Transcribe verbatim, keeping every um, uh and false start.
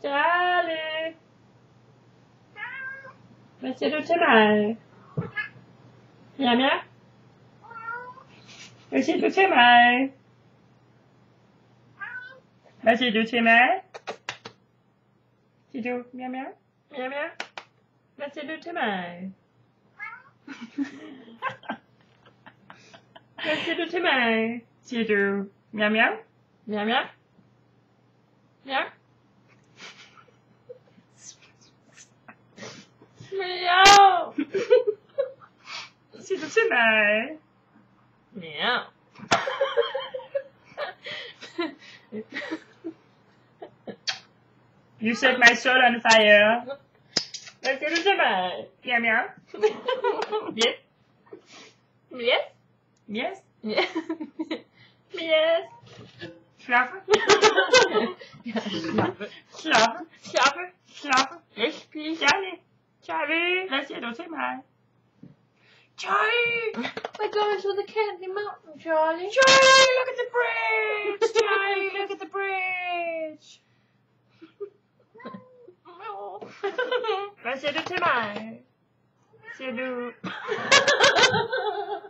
Charlie, hvad siger du til mig? Miau miau. Hvad siger du til mig? Hvad siger du til mig? Siger du miau miau? Miau miau. Hvad siger du til mig? Hvad siger du til mig? Siger du miau miau? Miau miau? Miau? Miau! Siger du til mig? Miau. You set my soul on fire. Hvad siger du til mig? Miau miau? Yes? Yes? Yes? Yes? Yes? Schlafen? Schlafen? Schlafen? Schlafen? Schlafen? Richtig? Charlie? Charlie? Hvad siger du til mig? Charlie! We're going to the Candy Mountain, Charlie. Charlie, look at the bridge! Charlie, look at the bridge! Hvad siger du til mig? Siger du...